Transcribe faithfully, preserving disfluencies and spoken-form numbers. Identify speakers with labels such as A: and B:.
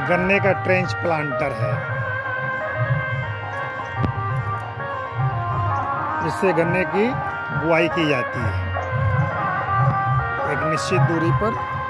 A: गन्ने का trench planter है, जिससे गन्ने की बुआई की जाती है एक निश्चित दूरी पर।